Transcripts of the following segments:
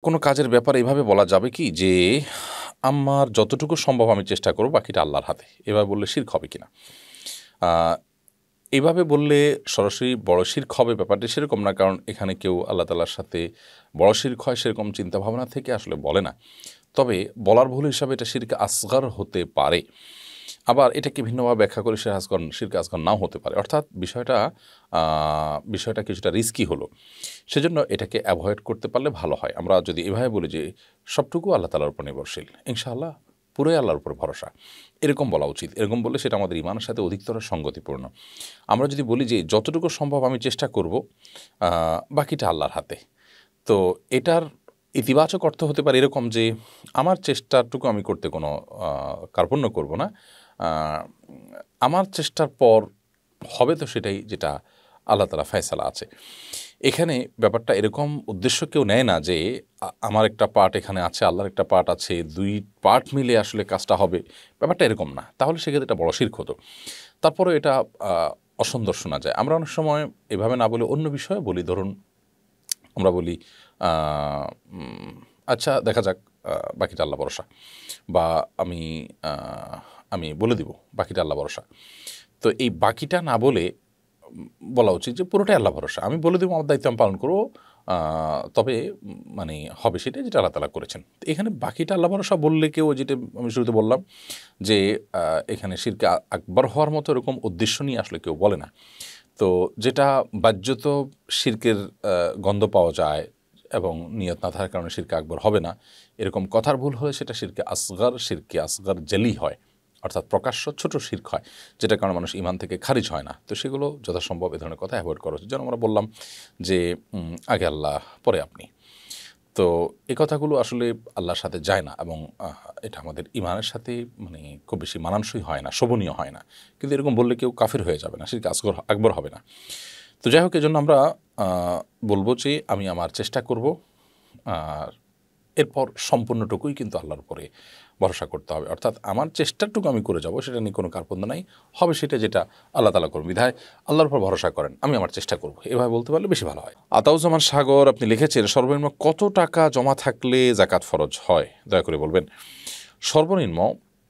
কোনো কাজের ব্যাপারে এভাবে বলা যাবে কি যে আমার যতটুকু সম্ভব আমি চেষ্টা করব, বাকিটা আল্লাহর হাতে, এভাবে বললে শিরক হবে কিনা? এভাবে বললে সরাসরি বড় শিরক হবে ব্যাপারটি সেরকম না, কারণ এখানে কেউ আল্লাহ তাআলার সাথে বড় শিরক হয় সেরকম চিন্তাভাবনা থেকে আসলে বলে না। তবে বলার ভুল হিসাবে এটা শিরকে আসগর হতে পারে, আবার এটাকে ভিন্নভাবে ব্যাখ্যা করে শিরকে আসগর নাও হতে পারে। অর্থাৎ বিষয়টা কিছুটা রিস্কি হলো, সেজন্য এটাকে অ্যাভয়েড করতে পারলে ভালো হয়। আমরা যদি এভাবে বলি যে সবটুকু আল্লাহ তাআলার উপর নির্ভরশীল, ইনশাআল্লাহ পুরোই আল্লাহর উপর ভরসা, এরকম বলা উচিত। এরকম বললে সেটা আমাদের ইমানের সাথে অধিকতর সঙ্গতিপূর্ণ। আমরা যদি বলি যে যতটুকু সম্ভব আমি চেষ্টা করব, বাকিটা আল্লাহর হাতে, তো এটার ইতিবাচক অর্থ হতে পারে এরকম যে আমার চেষ্টাটুকু আমি করতে কোনো কার্পণ্য করব না, আমার চেষ্টার পর হবে তো সেটাই যেটা আল্লাহ তাআলা ফয়সালা আছে। এখানে ব্যাপারটা এরকম উদ্দেশ্য কেউ নেয় না যে আমার একটা পার্ট এখানে আছে, আল্লাহর একটা পার্ট আছে, দুই পার্ট মিলে আসলে কাজটা হবে, ব্যাপারটা এরকম না। তাহলে সেক্ষেত্রে এটা বড় শিরক হতো। তারপরে এটা অসুন্দর শোনা যায়। আমরা অনেক সময় এভাবে না বলে অন্য বিষয়ে বলি। ধরুন আমরা বলি আচ্ছা দেখা যাক, বাকিটা আল্লাহ ভরসা, বা আমি বলে দিব বাকিটা আল্লাহ ভরসা। তো এই বাকিটা না বলে বলা উচিত যে পুরোটাই আল্লাহ ভরসা, আমি বলে দেবো, আমার দায়িত্ব আমি পালন করবো, তবে মানে হবে সেটা যেটা আল্লাহ তাআলা করেছেন। তো এখানে বাকিটা আল্লাহ ভরসা বললে কেউ, যেটা আমি শুরুতে বললাম যে এখানে শিরকে আকবর হওয়ার মতো এরকম উদ্দেশ্য নিয়ে আসলে কেউ বলে না। তো যেটা বাহ্যত শিরকের গন্ধ পাওয়া যায় এবং নিয়ত না থাকার কারণে শিরকে আকবর হবে না, এরকম কথার ভুল হলে সেটা শিরকে আসগর জেলি হয়, অর্থাৎ প্রকাশ্য ছোট শিরক হয়, যেটা কারণে মানুষ ইমান থেকে খারিজ হয় না। তো সেগুলো যথাসম্ভব এ ধরনের কথা অ্যাভয়েড করা উচিত। যেন আমরা বললাম যে আগে আল্লাহ পরে আপনি, তো এই কথাগুলো আসলে আল্লাহর সাথে যায় না, এবং এটা আমাদের ইমানের সাথে মানে খুব বেশি মানানসই হয় না, শোভনীয় হয় না। কিন্তু এরকম বললে কেউ কাফির হয়ে যাবে না, শিরকে আকবর হবে না। তো যাই হোক, এজন্য আমরা বলবো যে আমি আমার চেষ্টা করব, আর এরপর সম্পূর্ণটুকুই কিন্তু আল্লাহর উপরে ভরসা করতে হবে। অর্থাৎ আমার চেষ্টাটুকু আমি করে যাব, সেটা নিয়ে কোনো কার্পণ্য নাই, হবে সেটা যেটা আল্লাহ তাআলা করবেন। বিধায় আল্লাহর উপর ভরসা করেন, আমি আমার চেষ্টা করব, এভাবে বলতে পারলে বেশি ভালো হয়। আতাউজ্জামান সাগর আপনি লিখেছেন, সর্বনিম্ন কত টাকা জমা থাকলে জাকাত ফরজ হয়, দয়া করে বলবেন। সর্বনিম্ন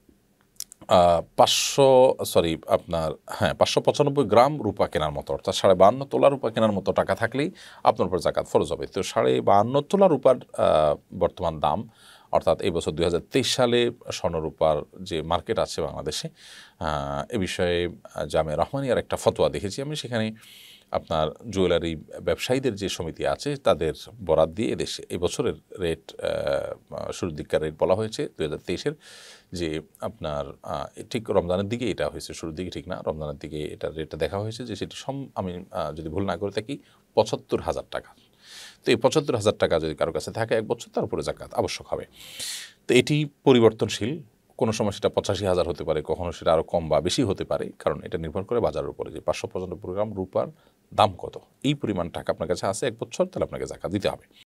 595 গ্রাম রূপা কেনার মতো, অর্থাৎ 52.5 তোলা রূপা কেনার মতো টাকা থাকলেই আপনার উপর জাকাত ফরজ হবে। তো 52.5 তোলা রূপার বর্তমান দাম, অর্থাৎ এই বছর 2023 সালে স্বর্ণরূপার যে মার্কেট আছে বাংলাদেশে, এ বিষয়ে জামে রহমানিয়ার একটা ফতোয়া দেখেছি আমি। সেখানে আপনার জুয়েলারি ব্যবসায়ীদের যে সমিতি আছে তাদের বরাত দিয়ে এদেশে এই বছরের রেট, শুরুর দিককার রেট বলা হয়েছে 2023-এর, যে আপনার ঠিক রমজানের দিকে এটা হয়েছে, শুরুর দিকে ঠিক না, রমজানের দিকে এটার রেটটা দেখা হয়েছে যে সেটি আমি যদি ভুল না করে থাকি 75,000 টাকা। তো এই 75,000 টাকা যদি কারো কাছে থাকে এক বছর, তার উপরে জাকাত আবশ্যক হবে। তো এটি পরিবর্তনশীল, কোনো সময় সেটা 85,000 হতে পারে, কখনো সেটা আরও কম বা বেশি হতে পারে, কারণ এটা নির্ভর করে বাজারের উপরে যে 595 গ্রাম রূপার দাম কত। এই পরিমাণ টাকা আপনার কাছে আছে এক বছর, তাহলে আপনাকে জাকাত দিতে হবে।